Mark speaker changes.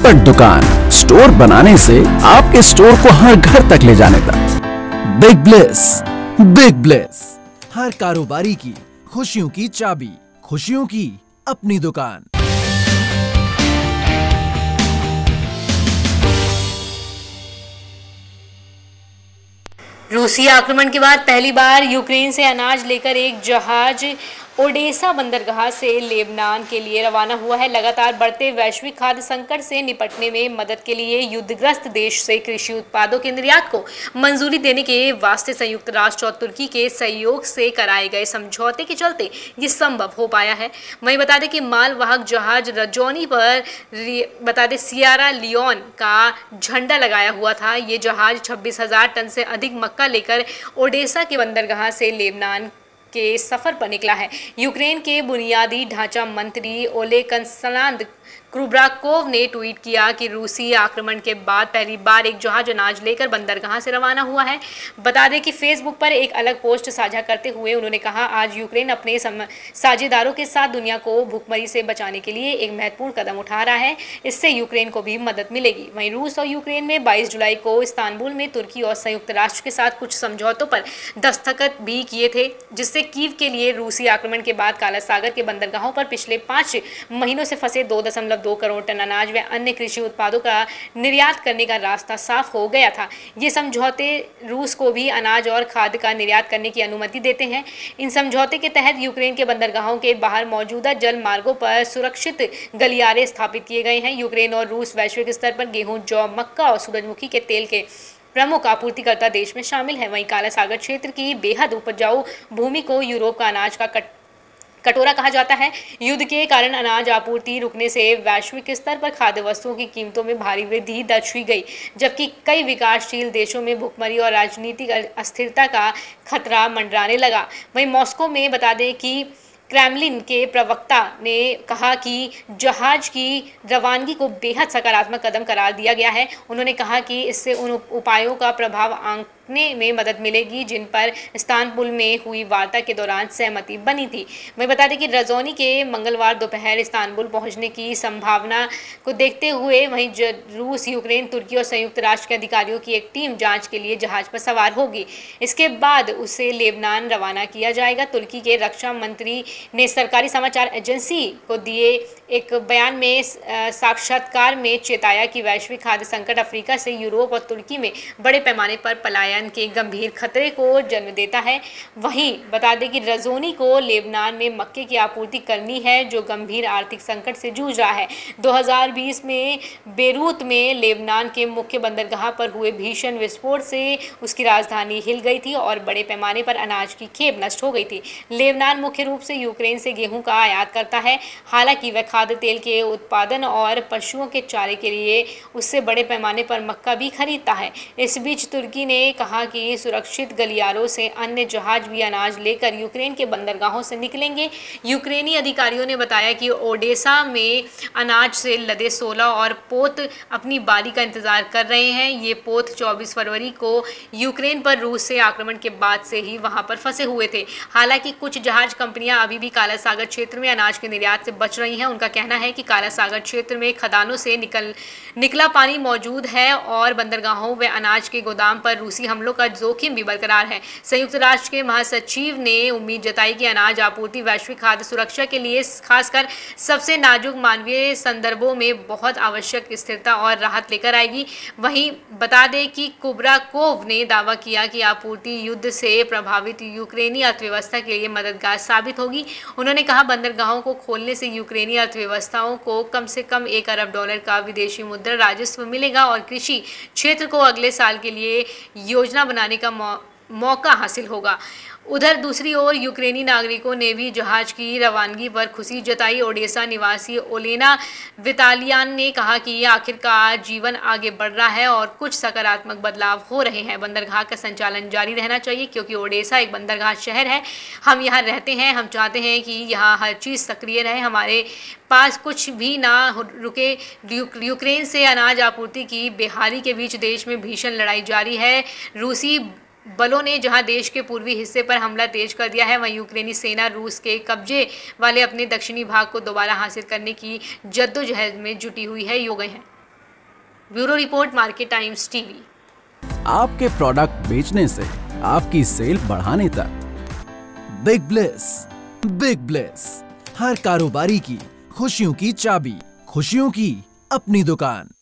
Speaker 1: तक दुकान, स्टोर बनाने से आपके स्टोर को हर घर तक ले जाने तक। बिग ब्लेस, बिग ब्लेस, हर कारोबारी की खुशियों की चाबी, खुशियों की अपनी दुकान।
Speaker 2: रूसी आक्रमण के बाद पहली बार यूक्रेन से अनाज लेकर एक जहाज ओडेसा बंदरगाह से लेबनान के लिए रवाना हुआ है। लगातार बढ़ते वैश्विक खाद्य संकट से निपटने में मदद के लिए युद्धग्रस्त देश से कृषि उत्पादों के निर्यात को मंजूरी देने के वास्ते संयुक्त राष्ट्र और तुर्की के सहयोग से कराए गए समझौते के चलते ये संभव हो पाया है। वहीं बता दें कि मालवाहक जहाज रजौनी पर सियरा लियोन का झंडा लगाया हुआ था। ये जहाज 26,000 टन से अधिक मक्का लेकर ओडेसा के बंदरगाह से लेबनान के सफर पर निकला है। यूक्रेन के बुनियादी ढांचा मंत्री ओलेक्संद्र कुब्राकोव ने ट्वीट किया कि रूसी आक्रमण के बाद पहली बार एक जहाज अनाज लेकर बंदरगाह से रवाना हुआ है। बता दें कि फेसबुक पर एक अलग पोस्ट साझा करते हुए उन्होंने कहा, आज यूक्रेन अपने साझेदारों के साथ दुनिया को भूखमरी से बचाने के लिए एक महत्वपूर्ण कदम उठा रहा है। इससे यूक्रेन को भी मदद मिलेगी। वहीं रूस और यूक्रेन में 22 जुलाई को इस्तांबुल में तुर्की और संयुक्त राष्ट्र के साथ कुछ समझौतों पर दस्तखत भी किए थे, जिससे कीव के लिए रूसी आक्रमण के बाद काला सागर के बंदरगाहों पर पिछले 5 महीनों से फंसे 2.2 करोड़ टन अनाज व अन्य कृषि उत्पादों का निर्यात करने का रास्ता साफ हो गया था। ये समझौते रूस को भी अनाज और खाद्य का निर्यात करने की अनुमति देते हैं। इन समझौते के तहत यूक्रेन के बंदरगाहों के बाहर मौजूदा जल मार्गों पर सुरक्षित गलियारे स्थापित किए गए हैं। यूक्रेन और रूस वैश्विक स्तर पर गेहूं, जौ, मक्का और सूरजमुखी के तेल के प्रमुख आपूर्तिकर्ता देश में शामिल है। वहीं काला सागर क्षेत्र की बेहद उपजाऊ भूमि को यूरोप का अनाज का कटोरा कहा जाता है। युद्ध के कारण अनाज आपूर्ति रुकने से वैश्विक स्तर पर खाद्य वस्तुओं की कीमतों में भारी वृद्धि दर्ज हुई गई, जबकि कई विकासशील देशों में भुखमरी और राजनीतिक अस्थिरता का खतरा मंडराने लगा। वहीं मॉस्को में बता दें कि क्रेमलिन के प्रवक्ता ने कहा कि जहाज की रवानगी को बेहद सकारात्मक कदम करार दिया गया है। उन्होंने कहा कि इससे उन उपायों का प्रभाव आंकने में मदद मिलेगी जिन पर इस्तांबुल में हुई वार्ता के दौरान सहमति बनी थी। मैं बता दें कि रजौनी के मंगलवार दोपहर इस्तांबुल पहुंचने की संभावना को देखते हुए वहीं रूस, यूक्रेन, तुर्की और संयुक्त राष्ट्र के अधिकारियों की एक टीम जांच के लिए जहाज पर सवार होगी। इसके बाद उसे लेबनान रवाना किया जाएगा। तुर्की के रक्षा मंत्री ने सरकारी समाचार एजेंसी को दिए एक बयान में साक्षात्कार में चेताया कि वैश्विक खाद्य संकट अफ्रीका से यूरोप और तुर्की में बड़े पैमाने पर पलायन के गंभीर खतरे को जन्म देता है। वहीं बता दें कि रजौनी को लेबनान में मक्के की आपूर्ति करनी है, जो गंभीर आर्थिक संकट से जूझ रहा है। 2020 में बेरूत में लेबनान के मुख्य बंदरगाह पर हुए भीषण विस्फोट से उसकी राजधानी हिल गई थी और बड़े पैमाने पर अनाज की खेप नष्ट हो गई थी। लेबनान मुख्य रूप से यूक्रेन से गेहूं का आयात करता है। हालांकि वह खाद्य तेल के उत्पादन और पशुओं के चारे के लिए उससे बड़े पैमाने पर मक्का भी खरीदता है। इस बीच तुर्की ने कहा कि सुरक्षित गलियारों से अन्य जहाज भी अनाज लेकर यूक्रेन के बंदरगाहों से निकलेंगे। यूक्रेनी अधिकारियों ने बताया कि ओडेसा में अनाज से लदे 16 और पोत अपनी बारी का इंतजार कर रहे हैं। ये पोत 24 फरवरी को यूक्रेन पर रूस से आक्रमण के बाद से ही वहां पर फंसे हुए थे। हालांकि कुछ जहाज कंपनियां अभी भी काला सागर क्षेत्र में अनाज के निर्यात से बच रही हैं। उनका कहना है कि काला सागर क्षेत्र में खदानों से निकला पानी मौजूद है और बंदरगाहों व अनाज के गोदाम पर रूसी हमलों का जोखिम भी बरकरार है। संयुक्त राष्ट्र के महासचिव ने उम्मीद जताई कि अनाज आपूर्ति वैश्विक खाद्य सुरक्षा के लिए खासकर सबसे नाजुक मानवीय संदर्भों में बहुत आवश्यक स्थिरता और राहत लेकर आएगी। वहीं बता दें कि कुब्राकोव ने दावा किया कि आपूर्ति युद्ध से प्रभावित यूक्रेनी अर्थव्यवस्था के लिए मददगार साबित होगी। उन्होंने कहा, बंदरगाहों को खोलने से यूक्रेनी अर्थव्यवस्थाओं को कम से कम $1 अरब का विदेशी मुद्रा राजस्व मिलेगा और कृषि क्षेत्र को अगले साल के लिए योजना बनाने का मौका हासिल होगा। उधर दूसरी ओर यूक्रेनी नागरिकों ने भी जहाज की रवानगी पर खुशी जताई। ओडेसा निवासी ओलेना वितालियान ने कहा कि आखिरकार जीवन आगे बढ़ रहा है और कुछ सकारात्मक बदलाव हो रहे हैं। बंदरगाह का संचालन जारी रहना चाहिए क्योंकि ओडेसा एक बंदरगाह शहर है। हम यहाँ रहते हैं, हम चाहते हैं कि यहाँ हर चीज़ सक्रिय रहे, हमारे पास कुछ भी ना रुके। यूक्रेन से अनाज आपूर्ति की बेहाली के बीच देश में भीषण लड़ाई जारी है। रूसी बलों ने जहां देश के पूर्वी हिस्से पर हमला तेज कर दिया है, वहीं यूक्रेनी सेना रूस के कब्जे वाले अपने दक्षिणी भाग को दोबारा हासिल करने की जद्दोजहद में जुटी हुई है। Bureau report, Market Times TV.
Speaker 1: आपके प्रोडक्ट बेचने से आपकी सेल बढ़ाने तक, बिग ब्लेस, बिग ब्लेस, हर कारोबारी की खुशियों की चाबी, खुशियों की अपनी दुकान।